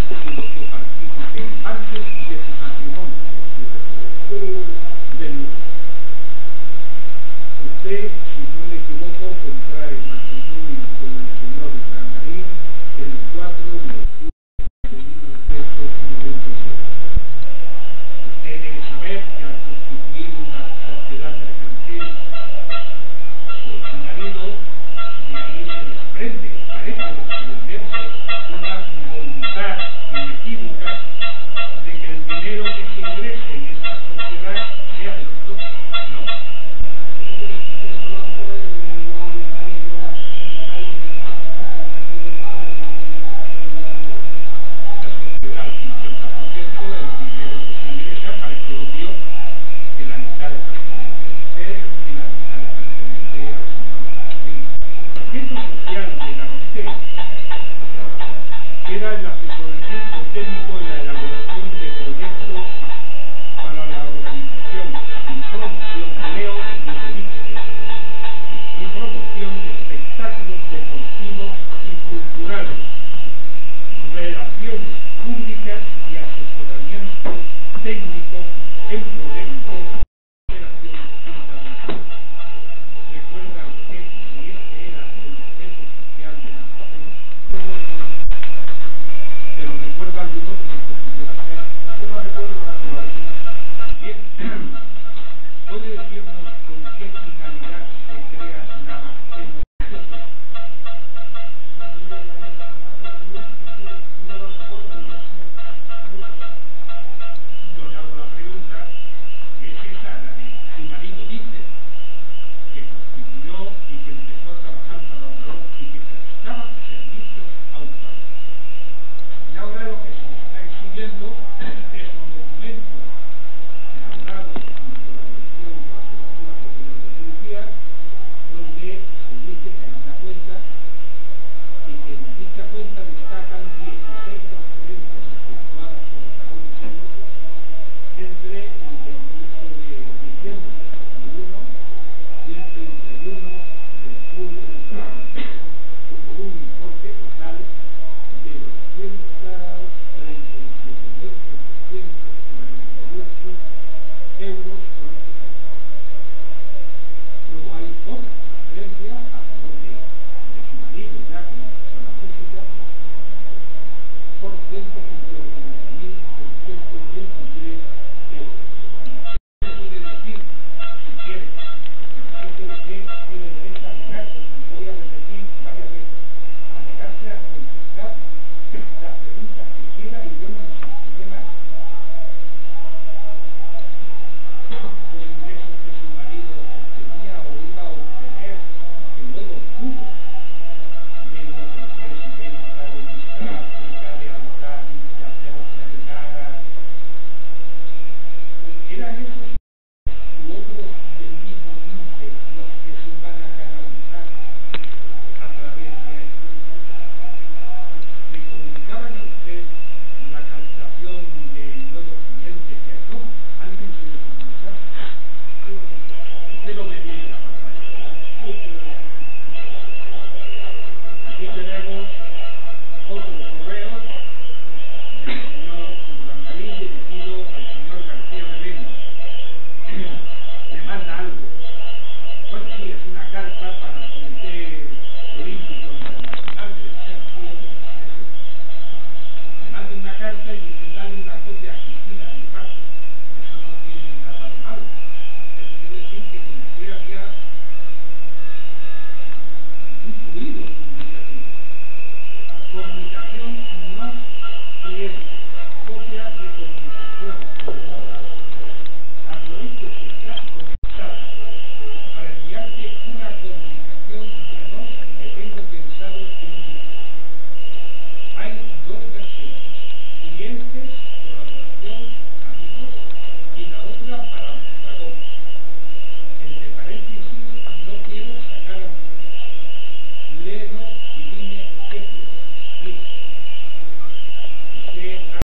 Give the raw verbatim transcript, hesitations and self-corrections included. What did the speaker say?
sino que participe antes de su matrimonio del nudo. Usted, si no me equivoco, contrae matrimonio con el señor Urdangarín el cuatro de octubre de mil novecientos noventa y seis. Usted debe saber que al constituir una sociedad mercantil con su marido, de ahí se desprende, parece desprenderse una voluntad inequívoca de que el dinero que se ingrese en esta sociedad sea de los dos, ¿no? La sociedad al cincuenta por ciento del dinero que se ingresa, parece obvio que la mitad le pertenece a usted y la mitad le pertenece al señor Martín. El objeto social de la Aristeo era el asesoramiento técnico en la elaboración de proyectos para la organización y promoción, leo desde Nietzsche, y promoción de espectáculos deportivos y culturales, relaciones públicas y asesoramiento técnico en proyectos de operaciones internacionales. ¿Recuerda usted si ese era el objeto social de la Aristeo? Pero recuerda algún otro que pudiera ser. Yo no recuerdo nada. Bien. ¿Puede decirnos con qué finalidad se crea la Aristeo? Yo le hago la pregunta, que es esa, la de su marido dice que constituyó y que empezó a trabajar para Obrador y que prestaba servicios a Obrador. Y ahora lo que se le está exigiendo es un documento elaborado junto a la dirección de la Jefatura Superior de Policía, donde se dice que hay una cuenta y que en dicha cuenta destacan dieciséis transferencias efectuadas por Ramón Isidro entre el veintiocho de diciembre del setenta y uno y el treinta y uno de julio del setenta y uno, por un importe total de doscientos treinta y siete mil setecientos cuarenta y ocho euros con este país. Luego hay otra transferencia a favor de, de su marido, ya como persona física, por ciento cincuenta y nueve mil trescientos veintitrés euros. Y usted puede decir, si quiere, pero que usted tiene derecho a negarse, como voy a repetir varias veces, a negarse a contestar las preguntas que quiera y yo no insistiré más. Los ingresos que su marido obtenía o iba a obtener, que luego tuvo, de los presidenta de Vista África, de Altani, de Aceros Vergara, eran esos u otros del mismo índice los que se van a canalizar a través de esto. Le comunicaban a usted la captación de nuevos clientes que no, alguien se lo comunica. Usted lo ve bien en la pantalla, ¿verdad? Aquí tenemos otro correo del señor Urdangarín dirigido al señor García Belén. Le manda algo. Bueno, sí, es una carta para el Comité Olímpico Internacional de Sergio. Le manda una carta y dice, dale una copia asistida de mi parte. Eso no tiene nada de malo. Pero quiere decir que con usted había un fluido comunicativo. Comunicación más cliente. Copia de comunicación. Aproveche que está con